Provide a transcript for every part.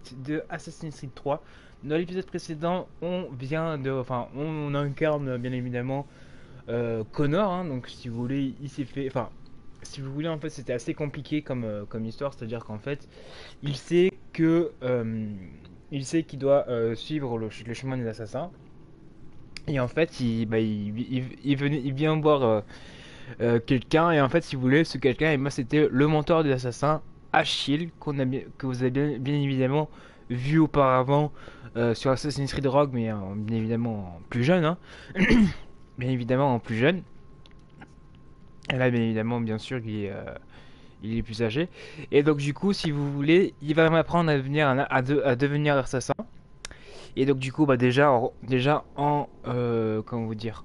suite de Assassin's Creed 3. Dans l'épisode précédent, on incarne bien évidemment Connor, hein. Donc si vous voulez, il s'est fait, enfin, si vous voulez, en fait, c'était assez compliqué comme histoire, c'est-à-dire qu'en fait, il sait que, il sait qu'il doit suivre le chemin des assassins. Et en fait, il vient voir quelqu'un, et en fait, si vous voulez, ce quelqu'un, et moi, c'était le mentor des assassins, Achille, que vous avez bien évidemment vu auparavant sur Assassin's Creed Rogue, mais bien évidemment en plus jeune, hein. Bien évidemment en plus jeune. Et là, bien évidemment, bien sûr, il est plus âgé. Et donc, du coup, si vous voulez, il va m'apprendre à devenir, à devenir assassin. Et donc, du coup, bah, déjà comment vous dire,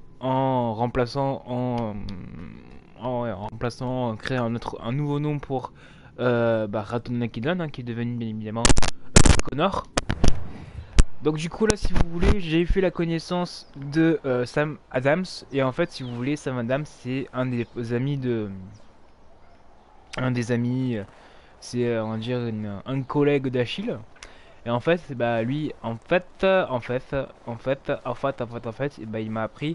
en remplaçant, en créant un nouveau nom pour Raton Nakidon, hein, qui est devenu bien évidemment Connor. Donc du coup là, si vous voulez, j'ai fait la connaissance de Sam Adams. Et en fait, si vous voulez, Sam Adams, c'est un des amis, c'est on va dire un collègue d'Achille. Et en fait, bah lui, en fait, bah, il m'a appris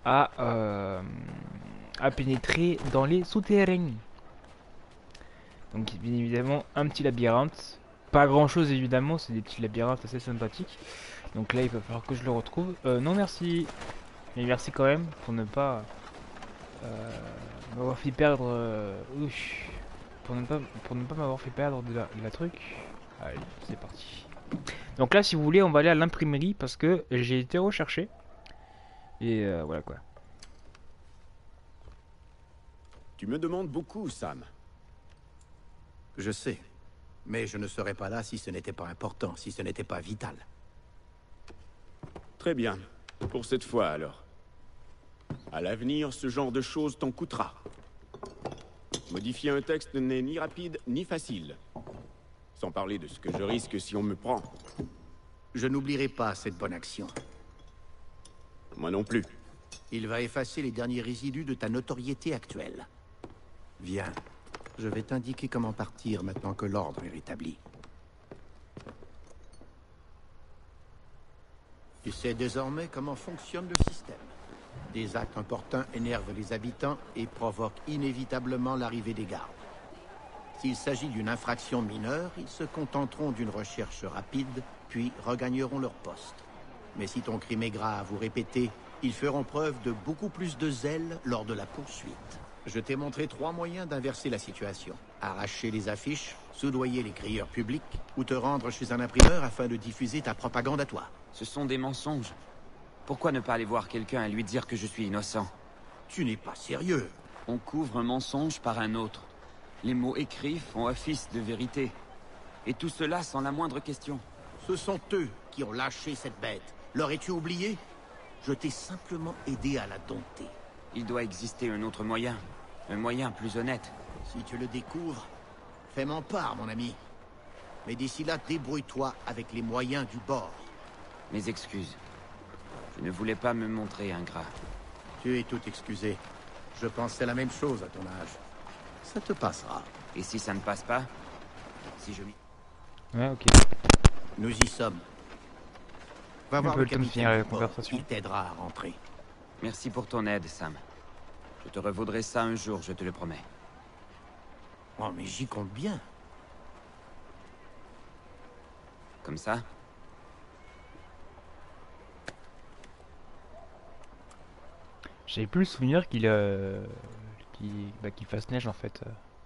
à pénétrer dans les souterrains. Donc bien évidemment, un petit labyrinthe. Pas grand chose évidemment, c'est des petits labyrinthes assez sympathiques. Donc là, il va falloir que je le retrouve. Non merci, mais merci quand même pour ne pas m'avoir fait perdre. Pour ne pas m'avoir fait perdre de la truc. Allez, c'est parti. Donc là, si vous voulez, on va aller à l'imprimerie parce que j'ai été recherché. Et voilà quoi. Tu me demandes beaucoup, Sam. Je sais, mais je ne serais pas là si ce n'était pas important, si ce n'était pas vital. Très bien. Pour cette fois, alors. À l'avenir, ce genre de choses t'en coûtera. Modifier un texte n'est ni rapide ni facile. Sans parler de ce que je risque si on me prend. Je n'oublierai pas cette bonne action. Moi non plus. Il va effacer les derniers résidus de ta notoriété actuelle. Viens, je vais t'indiquer comment partir maintenant que l'ordre est rétabli. Tu sais désormais comment fonctionne le système. Des actes importuns énervent les habitants et provoquent inévitablement l'arrivée des gardes. S'il s'agit d'une infraction mineure, ils se contenteront d'une recherche rapide, puis regagneront leur poste. Mais si ton crime est grave ou répété, ils feront preuve de beaucoup plus de zèle lors de la poursuite. Je t'ai montré 3 moyens d'inverser la situation. Arracher les affiches, soudoyer les crieurs publics, ou te rendre chez un imprimeur afin de diffuser ta propagande à toi. Ce sont des mensonges. Pourquoi ne pas aller voir quelqu'un et lui dire que je suis innocent? Tu n'es pas sérieux. On couvre un mensonge par un autre. Les mots écrits font office de vérité. Et tout cela sans la moindre question. Ce sont eux qui ont lâché cette bête. L'aurais-tu oublié? Je t'ai simplement aidé à la dompter. Il doit exister un autre moyen. Un moyen plus honnête. Si tu le découvres, fais-m'en part, mon ami. Mais d'ici là, débrouille-toi avec les moyens du bord. Mes excuses. Je ne voulais pas me montrer ingrat. Tu es tout excusé. Je pensais la même chose à ton âge. Ça te passera. Et si ça ne passe pas? Si je m'y... Ouais, ok. Nous y sommes. Va Un voir peu le le temps de finir capitaine la du port. conversation. Il t'aidera à rentrer. Merci pour ton aide, Sam. Je te revaudrai ça un jour, je te le promets. Oh, mais j'y compte bien. Comme ça? J'avais plus le souvenir qu'il fasse neige en fait.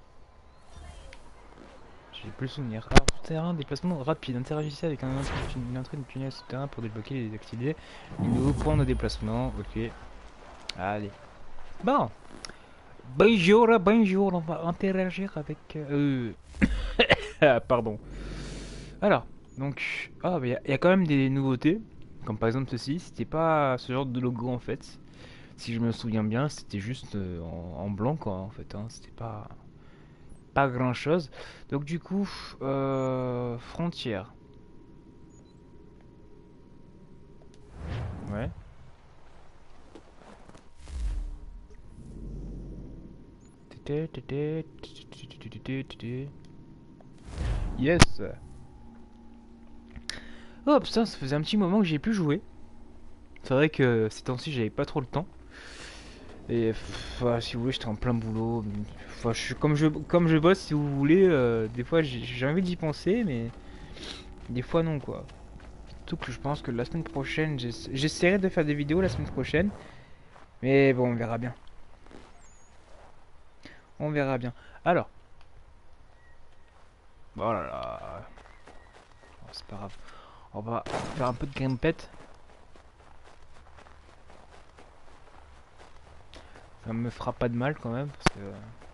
J'ai plus le souvenir. Alors, terrain, déplacement rapide. Interagissez avec une entrée de tunnel souterrain pour débloquer et désactiver les nouveaux points de déplacement. Ok. Allez. Bon. Bonjour. On va interagir avec. Ah, pardon. Alors, donc. Ah, mais il y a quand même des nouveautés. Comme par exemple ceci. C'était pas ce genre de logo en fait. Si je me souviens bien, c'était juste en blanc quoi en fait. Hein. C'était pas grand chose. Donc du coup, frontière. Ouais. Yes. Oh putain, ça faisait un petit moment que j'ai plus joué. C'est vrai que ces temps-ci j'avais pas trop le temps. Et si vous voulez, j'étais en plein boulot. Enfin, comme je bosse, si vous voulez, des fois j'ai envie d'y penser, mais des fois non quoi. Surtout que je pense que la semaine prochaine, j'essaierai de faire des vidéos la semaine prochaine. Mais bon, on verra bien. On verra bien. Alors. Oh là là. Oh, c'est pas grave. On va faire un peu de grimpette. Ça me fera pas de mal quand même parce que.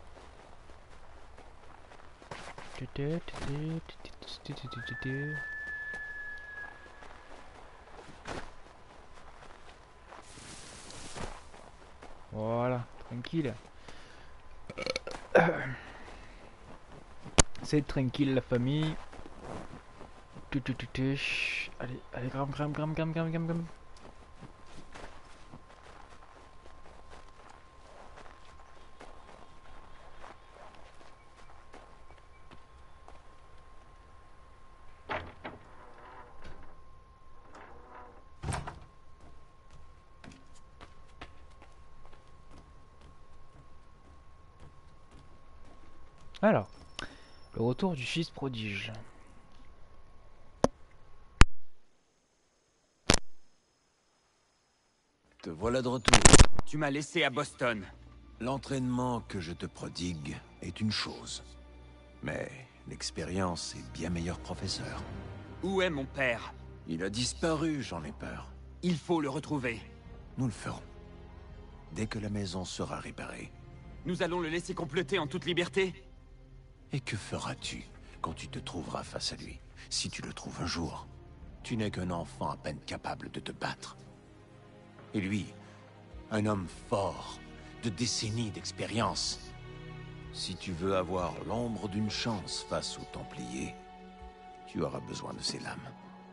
Voilà, tranquille. C'est tranquille la famille. Allez, allez, grimpe. Alors, le retour du fils prodige. Te voilà de retour. Tu m'as laissé à Boston. L'entraînement que je te prodigue est une chose. Mais l'expérience est bien meilleur professeur. Où est mon père? Il a disparu, j'en ai peur. Il faut le retrouver. Nous le ferons. Dès que la maison sera réparée. Nous allons le laisser comploter en toute liberté? Et que feras-tu quand tu te trouveras face à lui? Si tu le trouves un jour, tu n'es qu'un enfant à peine capable de te battre. Et lui, un homme fort, de décennies d'expérience. Si tu veux avoir l'ombre d'une chance face aux Templiers, tu auras besoin de ses lames.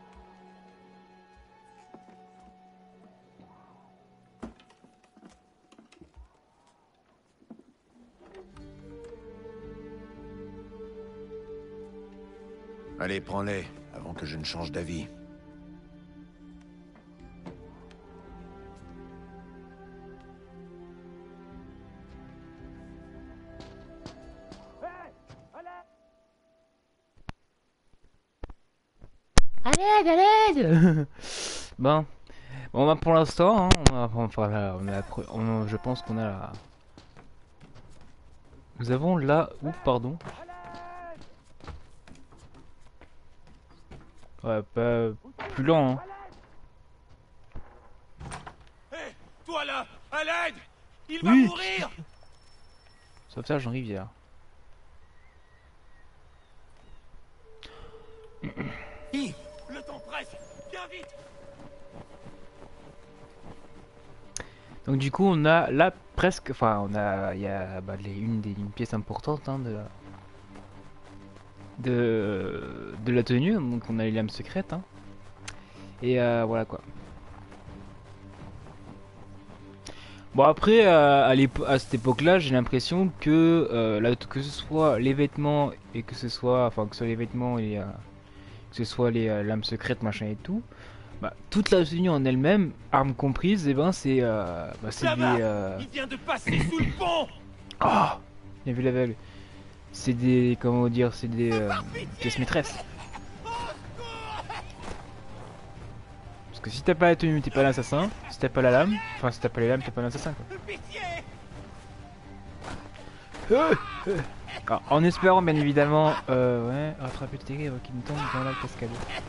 Allez, prends-les, avant que je ne change d'avis. À l'aide, à l'aide. Bon, bah pour l'instant, hein, enfin là, je pense qu'on a la... Nous avons là... Ouh, pardon. Ouais, pas plus lent, hein. Hé, toi là, à l'aide! Il va Oui. mourir! Sauvetage en rivière. Le temps presse! Viens vite! Donc du coup, on a là presque... Enfin, il y a une pièce importante hein, de la tenue. Donc on a les lames secrètes. Hein. Et voilà quoi. Bon après, à cette époque-là, j'ai l'impression que que ce soit les vêtements et que ce soit... Enfin, que ce soit les vêtements et... que ce soit les lames secrètes, machin et tout... Bah, toute la tenue en elle-même, armes comprises, et ben c'est c'est des... Il vient de passer sous le pont! Oh, il a vu l'aveugle. C'est des... Comment dire? C'est des pièces maîtresses. Parce que si t'as pas la tenue, t'es pas l'assassin. Si t'as pas la lame, enfin si t'as pas les lames, t'es pas l'assassin quoi. Alors, en espérant bien évidemment, ouais, rattraper le terrible qui me tombe dans la cascade.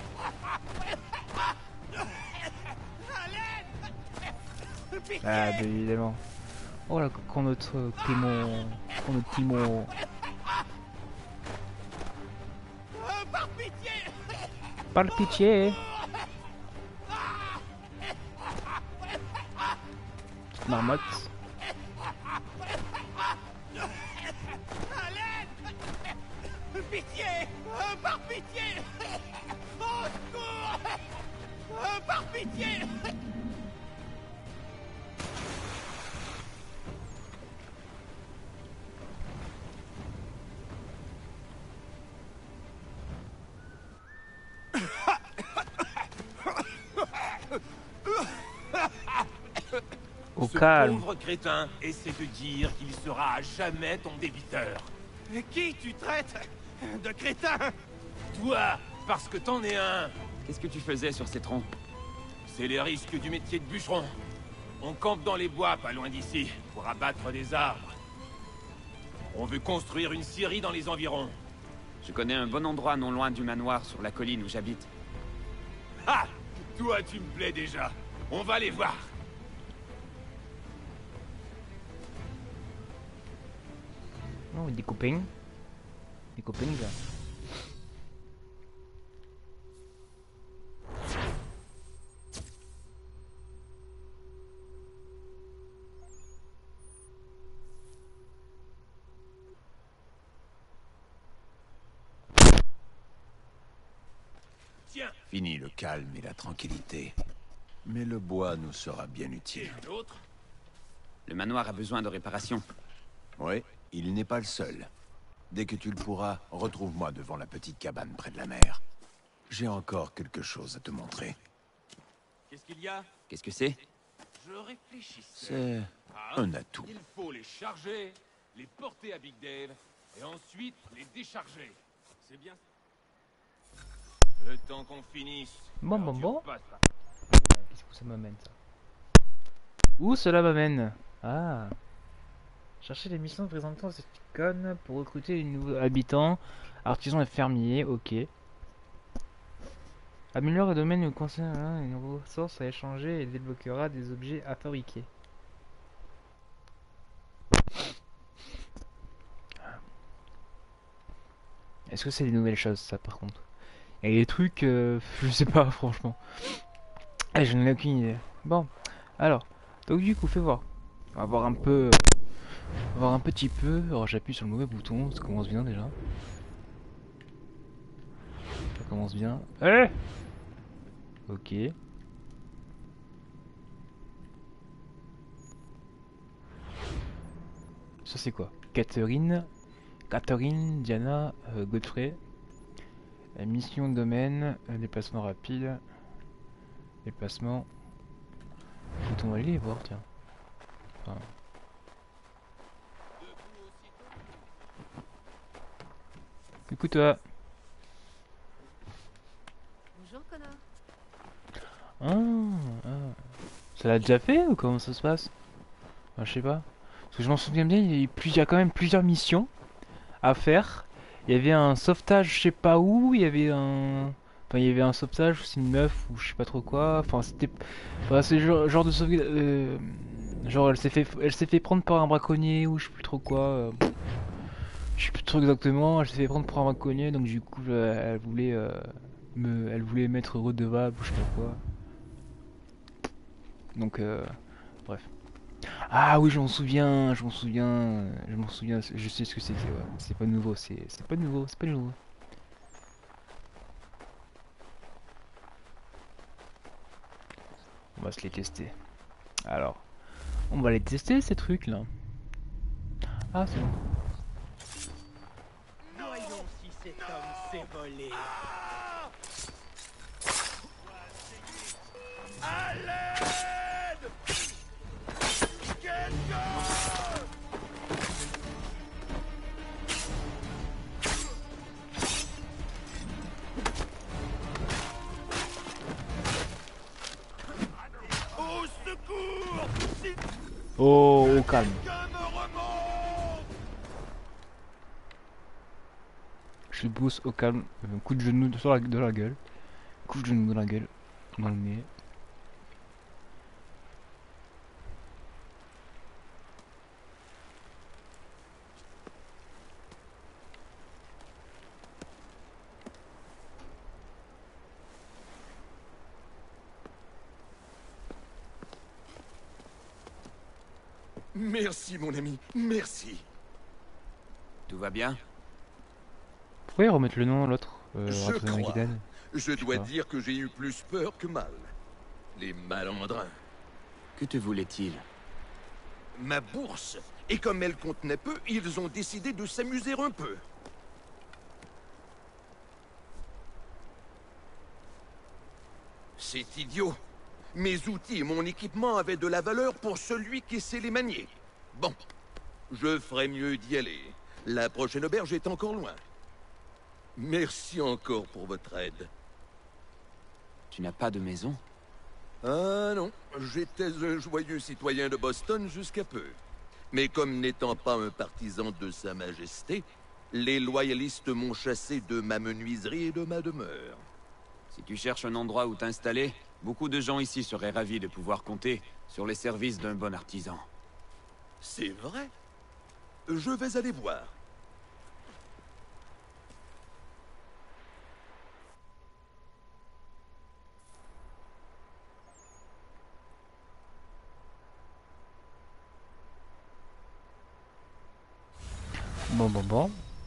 Ah, bien évidemment. Oh là, quand notre Clément... Quand notre Clément... Par pitié. Petite marmotte. Pitié! Par pitié! Au secours! Par pitié! Au Ce calme. pauvre crétin essaie de dire qu'il sera à jamais ton débiteur. Et qui tu traites de crétin? Toi, parce que t'en es un. Qu'est-ce que tu faisais sur ces troncs? C'est les risques du métier de bûcheron. On campe dans les bois, pas loin d'ici, pour abattre des arbres. On veut construire une scierie dans les environs. Je connais un bon endroit non loin du manoir sur la colline où j'habite. Ah! Toi, tu me plais déjà. On va les voir. Oh, des copains. Des copains, là. Tiens, Fini le calme et la tranquillité. Mais le bois nous sera bien et utile. l'autre? Le manoir a besoin de réparation. Oui, il n'est pas le seul. Dès que tu le pourras, retrouve-moi devant la petite cabane près de la mer. J'ai encore quelque chose à te montrer. Qu'est-ce qu'il y a? Qu'est-ce que c'est? Je réfléchissais. C'est un atout. Il faut les charger, les porter à Big Dave, et ensuite les décharger. C'est bien. Le temps qu'on finisse. Bon, alors bon, tu bon. repasses par- Qu'est-ce que ça m'amène, ça? Où cela m'amène? Ah. Chercher les missions présentant cette icône pour recruter de nouveaux habitants, artisans et fermiers, ok. Améliore le domaine où concerne une ressource à échanger et débloquera des objets à fabriquer. Est-ce que c'est des nouvelles choses, ça, par contre? Il y a des trucs, je sais pas, franchement. Ah, je n'en ai aucune idée. Bon, alors, donc du coup, fais voir. On va voir un peu... On va voir un petit peu... Alors, j'appuie sur le mauvais bouton, ça commence bien, déjà. Ça commence bien. Allez! Ok. Ça, c'est quoi? Catherine, Diana, Godfrey. Mission de domaine, déplacement rapide. Déplacement. Écoute, on va aller les voir, tiens. Enfin... Coucou toi. Bonjour, Connor. Ah. Ça l'a déjà fait ou comment ça se passe? Enfin, je sais pas. Parce que je m'en souviens bien, il y a quand même plusieurs missions à faire. Il y avait un sauvetage, je sais pas où, il y avait un... Enfin, il y avait un sauvetage, c'est une meuf ou je sais pas trop quoi. Enfin, c'était... Enfin, c'est le genre de sauvetage... Genre, elle s'est fait prendre par un braconnier ou je sais plus trop quoi. Je sais plus trop exactement, elle s'est fait prendre pour un braconnier, donc du coup, elle voulait... Elle voulait mettre redevable ou je sais pas quoi. Donc, bref. Ah oui, je m'en souviens, je sais ce que c'était, ouais. C'est pas nouveau, c'est pas nouveau, c'est pas nouveau. On va se les tester. Alors, on va les tester ces trucs là. Ah, c'est bon. Voyons si cet homme s'est volé. À l'aide! Quelqu'un! Au secours! Si Oh, au calme. quelqu'un me remonte! Je pousse au calme. Coup de genou de la gueule. Coup de genou dans la gueule. Dans le nez. Merci, mon ami, merci. Tout va bien? Vous pouvez remettre le nom l'autre Je Rattrapé dans crois. Guidane. Je dois pas. dire que j'ai eu plus peur que mal. Les malandrins. Que te voulait-il? Ma bourse. Et comme elle contenait peu, ils ont décidé de s'amuser un peu. C'est idiot. Mes outils et mon équipement avaient de la valeur pour celui qui sait les manier. Bon, je ferais mieux d'y aller. La prochaine auberge est encore loin. Merci encore pour votre aide. Tu n'as pas de maison? Ah non, j'étais un joyeux citoyen de Boston jusqu'à peu. Mais comme n'étant pas un partisan de Sa Majesté, les loyalistes m'ont chassé de ma menuiserie et de ma demeure. Si tu cherches un endroit où t'installer, beaucoup de gens ici seraient ravis de pouvoir compter sur les services d'un bon artisan. C'est vrai? Je vais aller voir. Bon.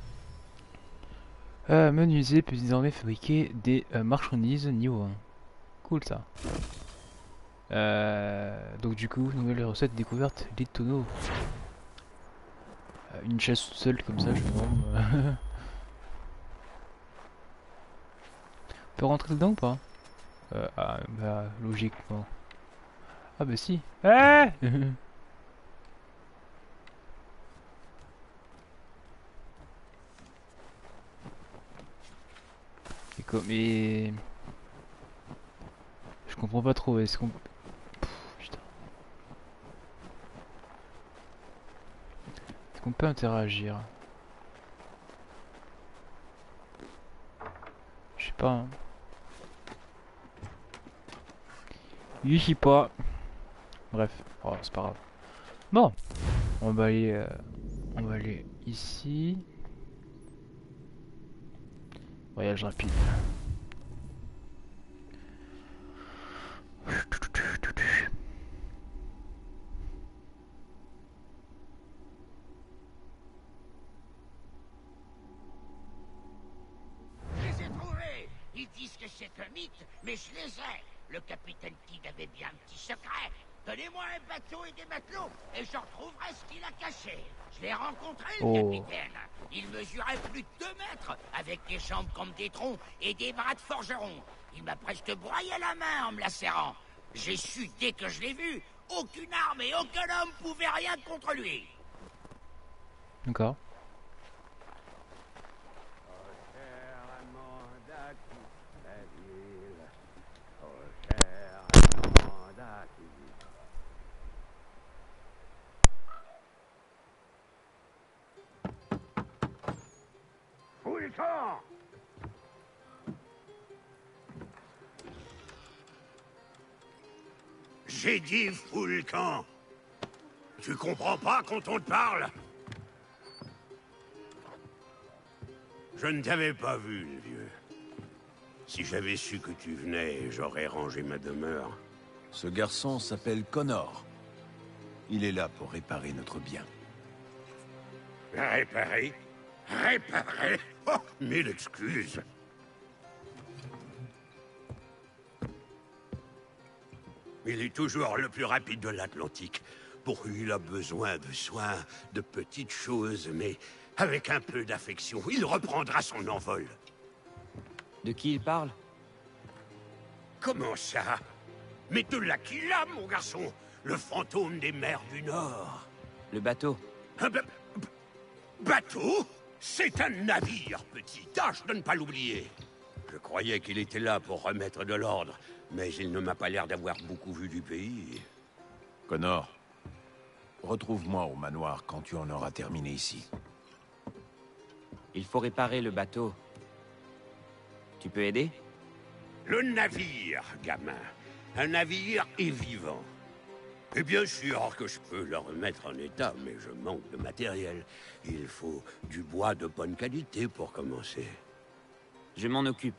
Menuisier peut désormais fabriquer des marchandises niveau 1. Cool ça. Donc du coup, nouvelle recette découverte, les tonneaux. Une chaise toute seule comme ça, je me demande. On peut rentrer dedans ou pas? Bah logiquement. Ah bah si. Ah mais je comprends pas trop. Est-ce qu'on putain. Est-ce qu'on peut interagir? Je sais pas. Hein. Je sais pas. Bref, oh, c'est pas grave. Bon, on va aller ici. Voyage rapide. Je les ai trouvés. Ils disent que c'est un mythe, mais je les ai. Le capitaine Kidd avait bien un petit secret. Donnez-moi un bateau et des matelots, et je retrouverai ce qu'il a caché. Je l'ai rencontré, le capitaine. Il mesurait plus de 2 mètres, avec des jambes comme des troncs et des bras de forgeron. Il m'a presque broyé la main en me la serrant. J'ai su dès que je l'ai vu, aucune arme et aucun homme pouvait rien contre lui. D'accord. J'ai dit fous le camp. Tu comprends pas quand on te parle? Je ne t'avais pas vu, le vieux. Si j'avais su que tu venais, j'aurais rangé ma demeure. Ce garçon s'appelle Connor. Il est là pour réparer notre bien. Réparer? Réparer? Oh, mille excuses. Il est toujours le plus rapide de l'Atlantique. Pour lui, il a besoin de soins, de petites choses, mais avec un peu d'affection, il reprendra son envol. De qui il parle? Comment ça? Mais de là qu'il a, mon garçon! Le fantôme des mers du Nord. Le bateau. Un bateau? C'est un navire, petit. Tâche de ne pas l'oublier. Je croyais qu'il était là pour remettre de l'ordre, mais il ne m'a pas l'air d'avoir beaucoup vu du pays. Connor, retrouve-moi au manoir quand tu en auras terminé ici. Il faut réparer le bateau. Tu peux aider? Le navire, gamin. Un navire est vivant. Et bien sûr que je peux le remettre en état, mais je manque de matériel. Il faut du bois de bonne qualité pour commencer. Je m'en occupe.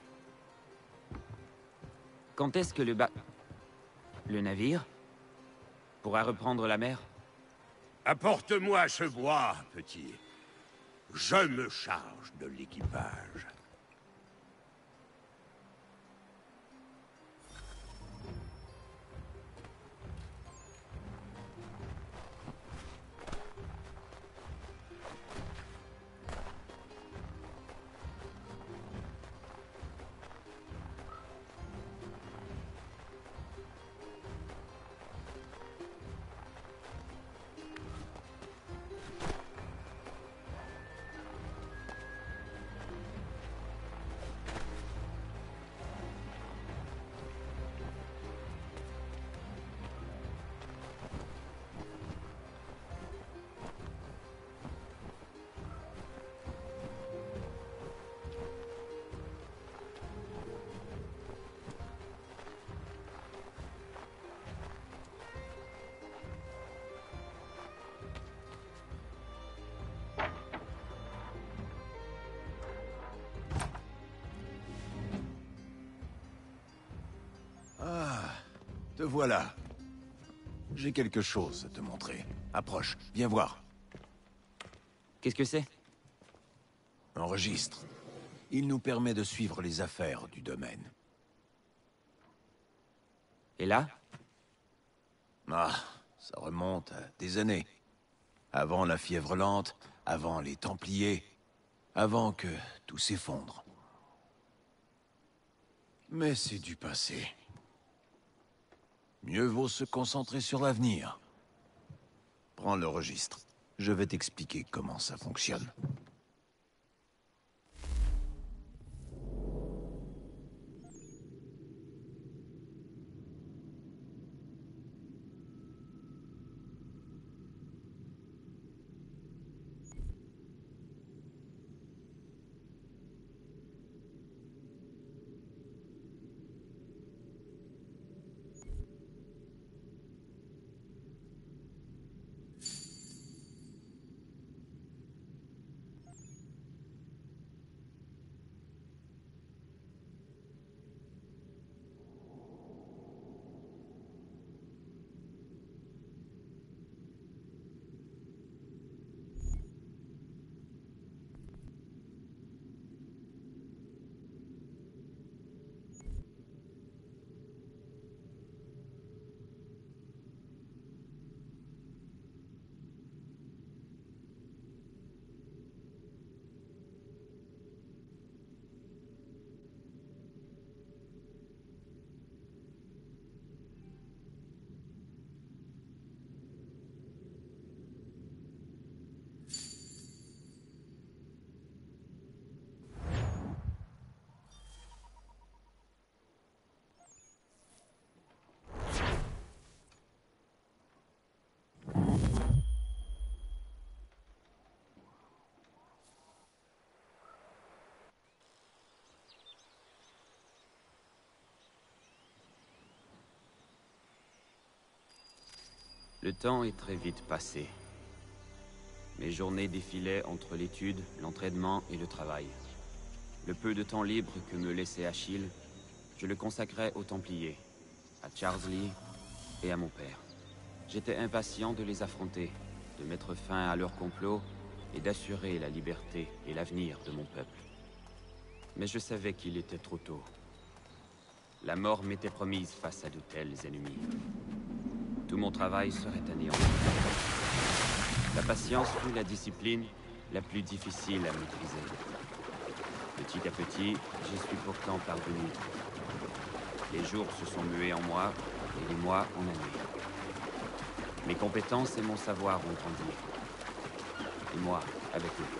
Quand est-ce que le navire pourra reprendre la mer? Apporte-moi ce bois, petit. Je me charge de l'équipage. Ah, te voilà. J'ai quelque chose à te montrer. Approche, viens voir. Qu'est-ce que c'est? Un registre. Il nous permet de suivre les affaires du domaine. Et là? Ah, ça remonte à des années. Avant la fièvre lente, avant les Templiers, avant que tout s'effondre. Mais c'est du passé. Mieux vaut se concentrer sur l'avenir. Prends le registre. Je vais t'expliquer comment ça fonctionne. Le temps est très vite passé. Mes journées défilaient entre l'étude, l'entraînement et le travail. Le peu de temps libre que me laissait Achille, je le consacrais aux Templiers, à Charles Lee et à mon père. J'étais impatient de les affronter, de mettre fin à leur complot et d'assurer la liberté et l'avenir de mon peuple. Mais je savais qu'il était trop tôt. La mort m'était promise face à de tels ennemis. Tout mon travail serait anéanti. La patience fut la discipline la plus difficile à maîtriser. Petit à petit, j'y suis pourtant parvenu. Les jours se sont mués en mois, et les mois en années. Mes compétences et mon savoir ont grandi. Et moi, avec eux.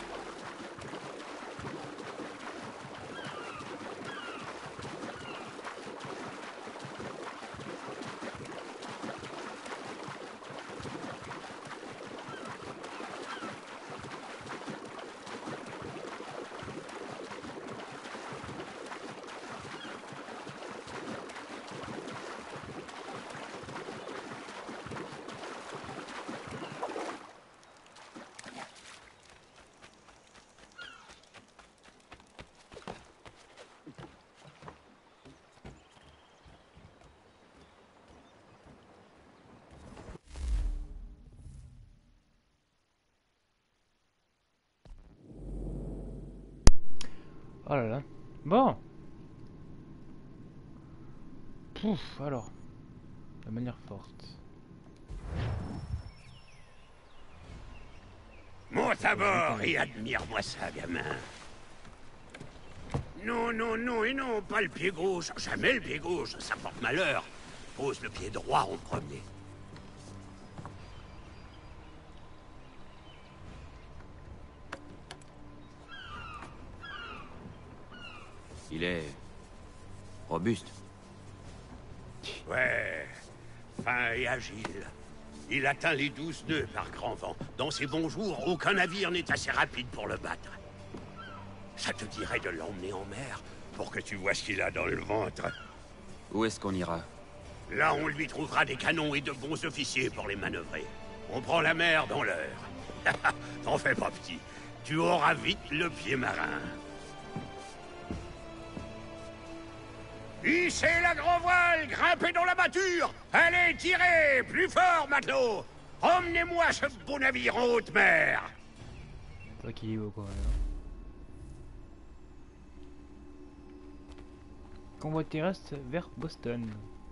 Oh là là. Bon. Pouf, alors. De manière forte. Monte à bord et admire-moi ça, gamin. Non, non, non, et non, pas le pied gauche. Jamais le pied gauche, ça porte malheur. Pose le pied droit en premier. Il est... robuste. Ouais, fin et agile. Il atteint les 12 nœuds par grand vent. Dans ses bons jours, aucun navire n'est assez rapide pour le battre. Ça te dirait de l'emmener en mer pour que tu vois ce qu'il a dans le ventre. Où est-ce qu'on ira? Là, on lui trouvera des canons et de bons officiers pour les manœuvrer. On prend la mer dans l'heure. T'en fais pas, petit. Tu auras vite le pied marin. Hissez la grand voile, grimpez dans la mâture. Allez, tirez, plus fort, matelot. Emmenez-moi ce beau navire en haute mer. C'est toi qui est haut, quoi. Convoi terrestre vers Boston.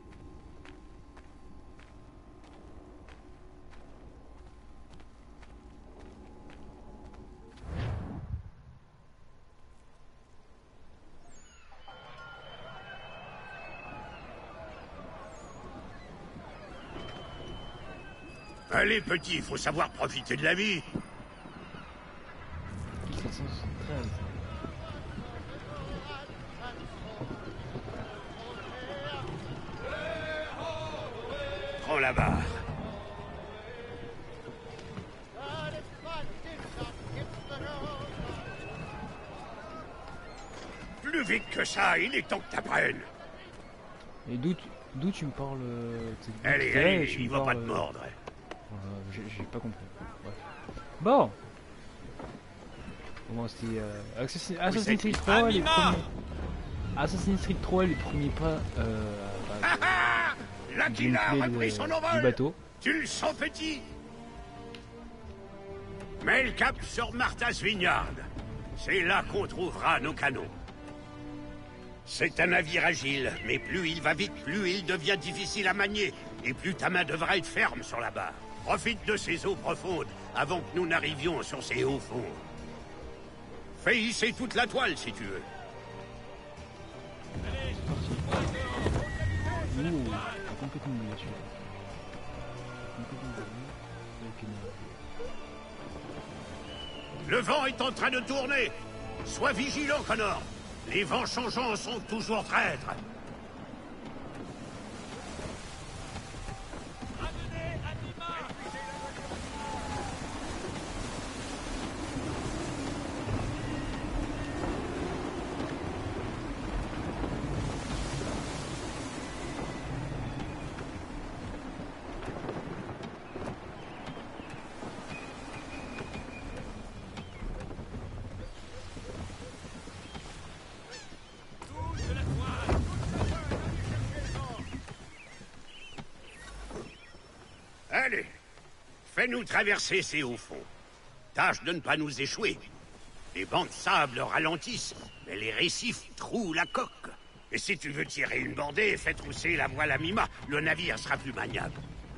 Allez, petit, faut savoir profiter de la vie. 1713. Prends la barre. Plus vite que ça, il est temps que t'apprennes. Et d'où tu me parles Allez, tout à l'heure, allez, tu il me va pas parles, te mordre. J'ai pas compris. Bref. Bon. Bon, c'est Assassin's Creed 3, les premiers... Assassin's Creed 3, les premiers pas Là qu'il a repris son du envol. bateau. Tu le sens, petit? Mets le cap sur Martha's Vineyard. C'est là qu'on trouvera nos canons. C'est un navire agile, mais plus il va vite, plus il devient difficile à manier, et plus ta main devra être ferme sur la barre. Profite de ces eaux profondes, avant que nous n'arrivions sur ces hauts fonds. Fais hisser toute la toile, si tu veux. Ouh, t'as complètement oublié là-dessus. Complètement oublié. Le vent est en train de tourner. Sois vigilant, Connor. Les vents changeants sont toujours traîtres. Allez, fais-nous traverser ces hauts fonds. Tâche de ne pas nous échouer. Les bancs de sable ralentissent, mais les récifs trouent la coque. Et si tu veux tirer une bordée, fais trousser la voile à mi-mât. Le navire sera plus maniable.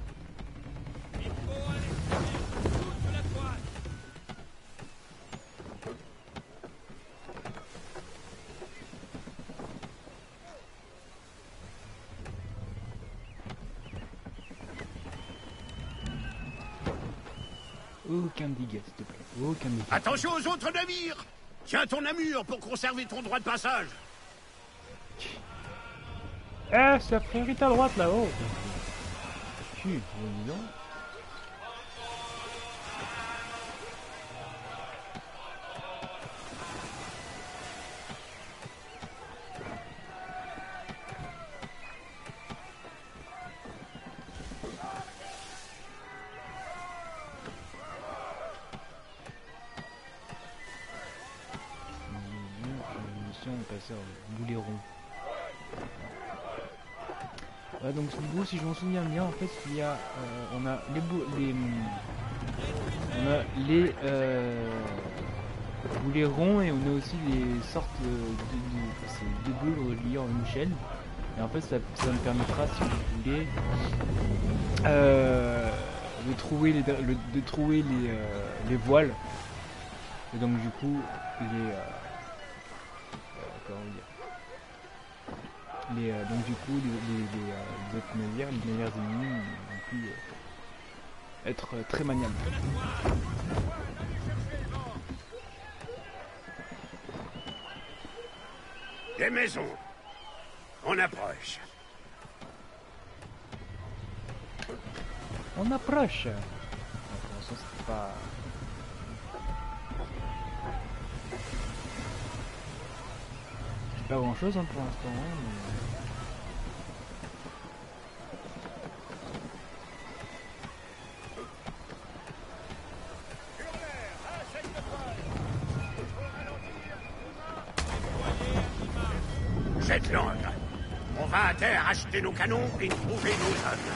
Aucun dégât, s'il te plaît. Aucun dégât. Attention aux autres navires! Tiens ton amure pour conserver ton droit de passage. Eh, ça frérite à droite là-haut. Dis donc. Passeur boulet rond. Donc du coup, si je m'en souviens bien, en fait, il y a, on a les boulets ronds et on a aussi les sortes de boules reliées en une chaîne. Et en fait, ça me permettra, si vous voulez, de trouver les voiles. Et donc du coup, donc du coup les autres navires, les navires ennemis ont pu être très maniables. Des maisons. On approche. On approche. Attention, c'est pas... Pas grand chose pour l'instant, mais... Jette l'encre. pas à terre, acheter nos canons et trouver nos hommes.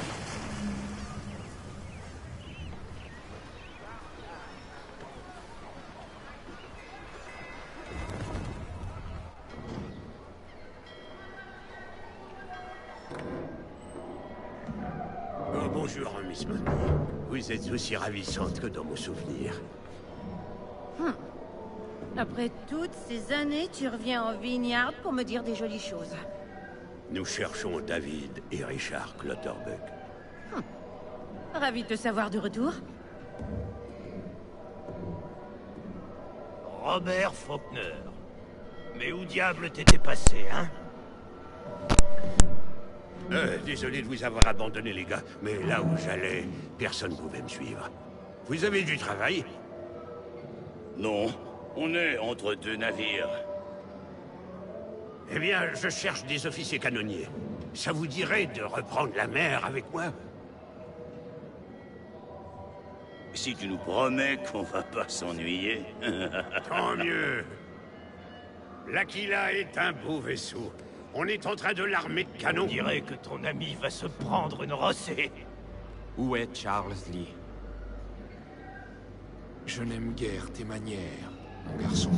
Oh, bonjour, Miss Money. Vous êtes aussi ravissante que dans mon souvenir. Après toutes ces années, tu reviens en Vineyard pour me dire des jolies choses. Nous cherchons David et Richard Clutterbuck. Ravi de te savoir de retour. Robert Faulkner. Mais où diable t'étais passé, hein? Désolé de vous avoir abandonné, les gars, mais là où j'allais, personne ne pouvait me suivre. Vous avez du travail? Non, on est entre deux navires. Eh bien, je cherche des officiers canonniers. Ça vous dirait de reprendre la mer avec moi? Si tu nous promets qu'on va pas s'ennuyer... Tant mieux. L'Aquila est un beau vaisseau. On est en train de l'armer de canons. On dirait que ton ami va se prendre une rossée. Où est Charles Lee? Je n'aime guère tes manières, mon garçon.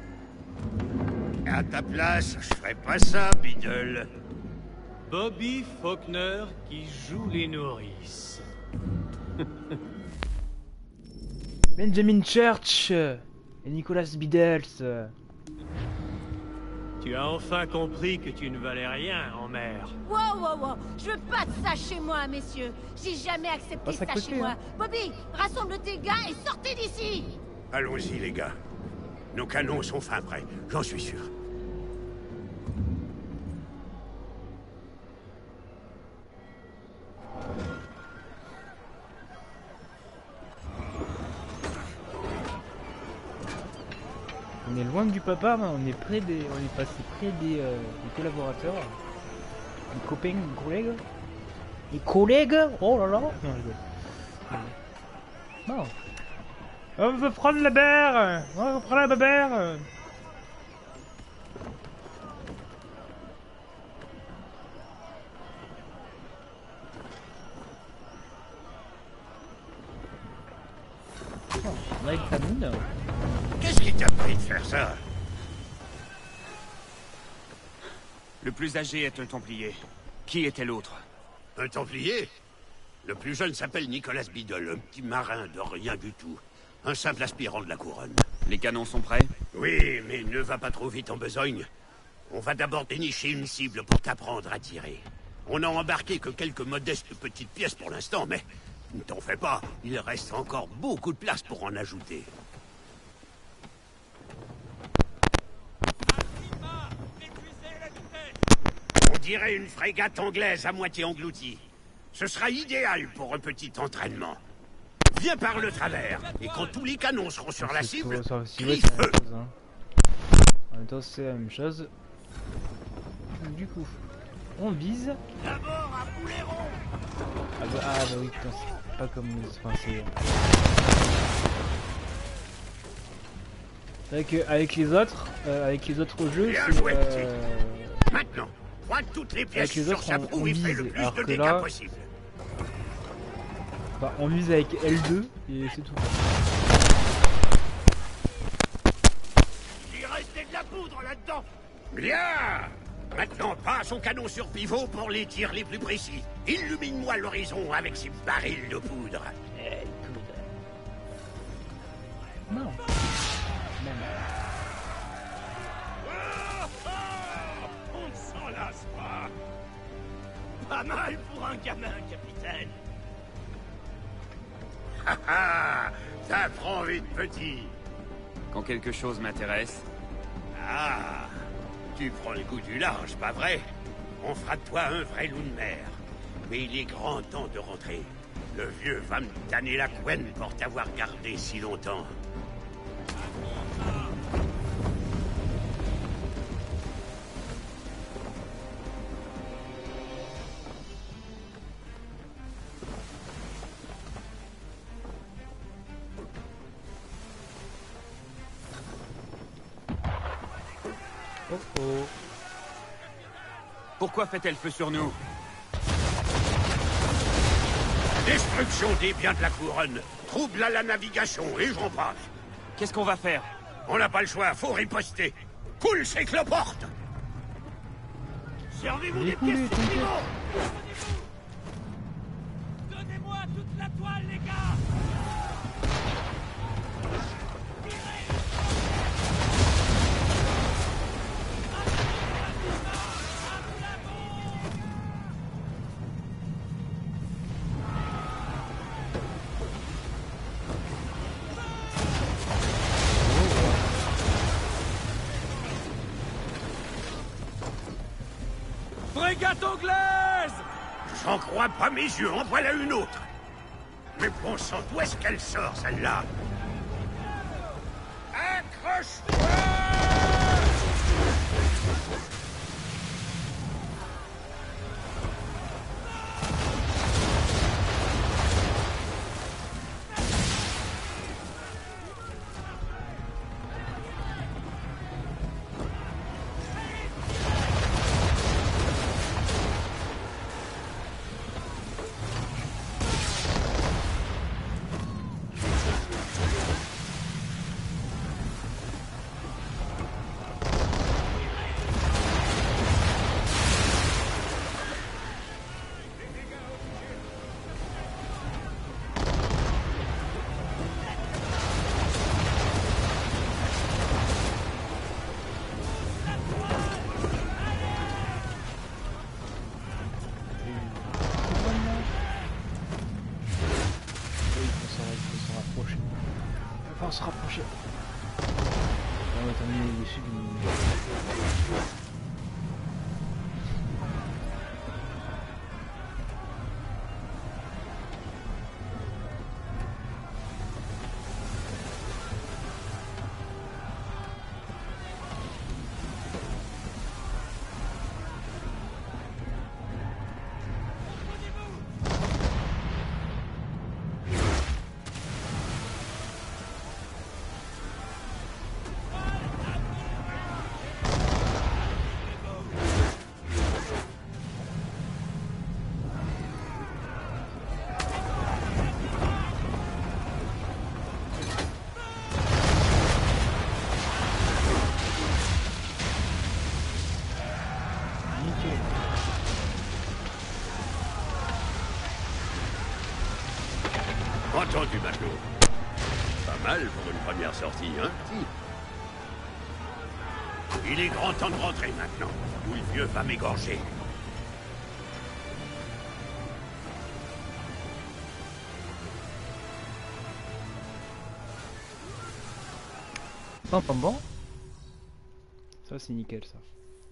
À ta place, je ferais pas ça, Biddle. Bobby Faulkner qui joue les nourrices. Benjamin Church et Nicholas Biddles. Tu as enfin compris que tu ne valais rien en mer. Wow. Je veux pas de ça chez moi, messieurs. J'ai jamais accepté Passe à ça côté, chez moi. hein. Bobby, rassemble tes gars et sortez d'ici. Allons-y, les gars. Nos canons sont fin prêts, j'en suis sûr. On est loin du papa, mais on est près des, on est passé près des collaborateurs, des copains, des collègues. Les collègues. Oh là là. Non, je rigole. Non. On veut prendre la berre. On veut prendre la berre. On a une famine. Qu'est-ce qui t'a pris de faire ça? Le plus âgé est un Templier. Qui était l'autre? Un Templier? Le plus jeune s'appelle Nicholas Biddle, un petit marin de rien du tout. Un simple aspirant de la couronne. Les canons sont prêts? Oui, mais ne va pas trop vite en besogne. On va d'abord dénicher une cible pour t'apprendre à tirer. On n'a embarqué que quelques modestes petites pièces pour l'instant, mais ne t'en fais pas, il reste encore beaucoup de place pour en ajouter. On dirait une frégate anglaise à moitié engloutie. Ce sera idéal pour un petit entraînement. Viens par le travers, et quand tous les canons seront sur la cible, crie feu. En même temps, c'est la même chose. Du coup, on vise. D'abord un poulet rond. Ah bah oui, putain, c'est pas comme les... Enfin, c'est vrai qu'avec les autres jeux, Bien c'est... joué, Maintenant, pointe toutes les pièces avec les sur autres, sa on proue et fais vise, le plus alors de que dégâts là- possible. Enfin, on vise avec L2 et c'est tout. Il restait de la poudre là-dedans. Bien. Maintenant, pas son canon sur pivot pour les tirs les plus précis. Illumine-moi l'horizon avec ses barils de poudre. Non. Non. On ne s'en lasse pas. Pas mal pour un gamin, capitaine. Ah, t'apprends vite, petit. Quand quelque chose m'intéresse, Ah, tu prends le goût du large, pas vrai? On fera de toi un vrai loup de mer. Mais il est grand temps de rentrer. Le vieux va me tanner la couenne pour t'avoir gardé si longtemps. Oh oh. Pourquoi fait-elle feu sur nous? Destruction des biens de la couronne, trouble à la navigation, et j'en passe. Qu'est-ce qu'on va faire? On n'a pas le choix, faut riposter. Coule ces cloportes. Servez-vous des pièces de piment. Donnez-moi toute la toile, les gars! Frégate anglaise! J'en crois pas mes yeux, en voilà une autre. Mais bon sang, d'où est-ce qu'elle sort, celle-là? Accroche-toi! Se rapprocher. On va terminer dessus du... Entendu, matelot. Pas mal pour une première sortie, hein? Il est grand temps de rentrer maintenant, ou le vieux va m'égorger. Bon. Ça c'est nickel ça.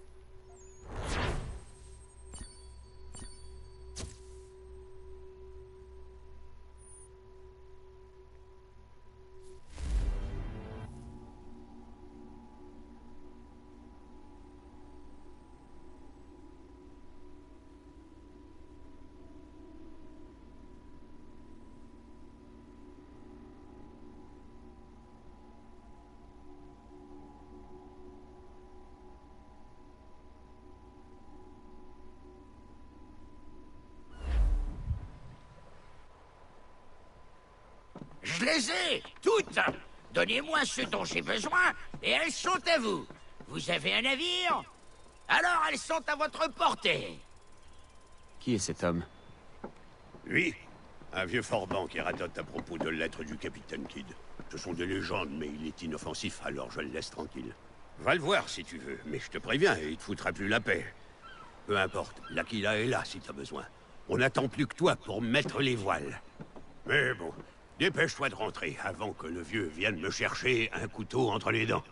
Je les ai, toutes. Donnez-moi ce dont j'ai besoin, et elles sont à vous. Vous avez un navire? Alors elles sont à votre portée. Qui est cet homme? Lui, un vieux forban qui radote à propos de lettres du capitaine Kidd. Ce sont des légendes, mais il est inoffensif, alors je le laisse tranquille. Va le voir si tu veux, mais je te préviens, il te foutra plus la paix. Peu importe, l'Aquila est là si t'as besoin. On n'attend plus que toi pour mettre les voiles. Mais bon, dépêche-toi de rentrer avant que le vieux vienne me chercher un couteau entre les dents.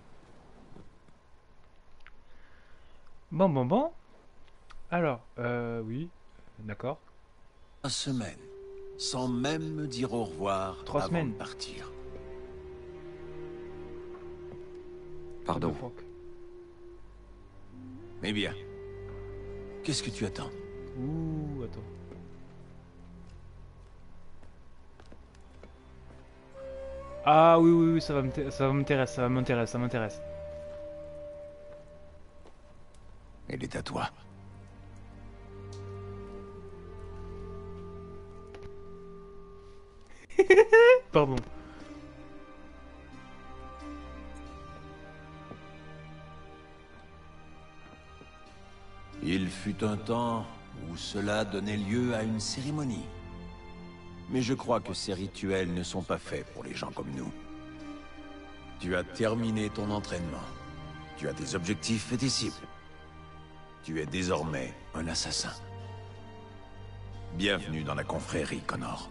Bon. Alors, oui, d'accord. 3 semaines, sans même me dire au revoir 3 avant semaines. de partir. Pardon. Eh bien, qu'est-ce que tu attends? Ouh, attends. Ah oui, ça m'intéresse. Elle est à toi. Pardon. Il fut un temps où cela donnait lieu à une cérémonie. Mais je crois que ces rituels ne sont pas faits pour les gens comme nous. Tu as terminé ton entraînement. Tu as des objectifs et des cibles. Tu es désormais un assassin. Bienvenue dans la confrérie, Connor.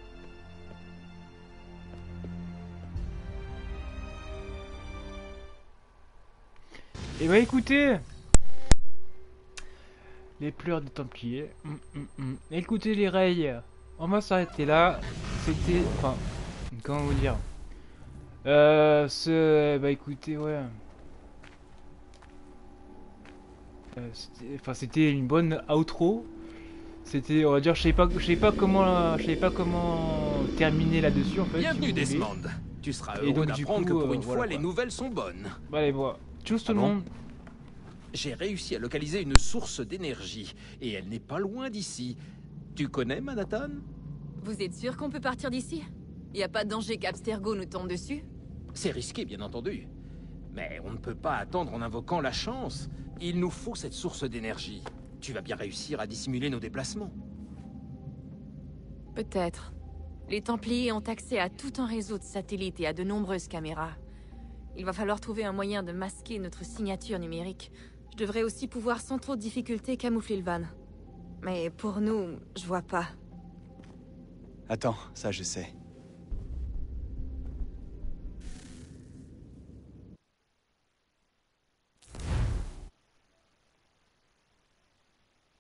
Et bah écoutez, les pleurs des Templiers. Écoutez les rails, on va s'arrêter là. C'était, enfin, comment vous dire, bah écoutez, ouais, c'était une bonne outro. C'était, on va dire, je sais pas comment terminer là-dessus en fait. Bienvenue si Desmond. Tu seras Et heureux donc, du d'apprendre que coup, pour une voilà, fois, quoi. les nouvelles sont bonnes. Bah allez voir, tchuss tout le bon monde. J'ai réussi à localiser une source d'énergie, et elle n'est pas loin d'ici. Tu connais Manhattan? Vous êtes sûr qu'on peut partir d'ici? Y a pas de danger qu'Abstergo nous tombe dessus? C'est risqué, bien entendu. Mais on ne peut pas attendre en invoquant la chance. Il nous faut cette source d'énergie. Tu vas bien réussir à dissimuler nos déplacements. Peut-être. Les Templiers ont accès à tout un réseau de satellites et à de nombreuses caméras. Il va falloir trouver un moyen de masquer notre signature numérique. Je devrais aussi pouvoir sans trop de difficulté camoufler le van. Mais pour nous, je vois pas. Attends, ça je sais.